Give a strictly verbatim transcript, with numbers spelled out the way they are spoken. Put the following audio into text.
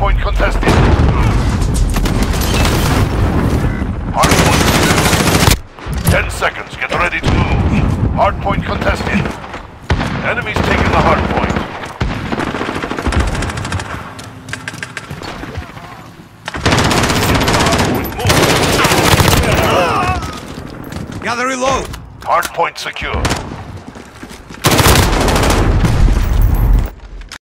Hardpoint contested. Hardpoint secured. Ten seconds. Get ready to move. Hardpoint contested. Enemies taking the hardpoint. Gotta reload! Hardpoint secure.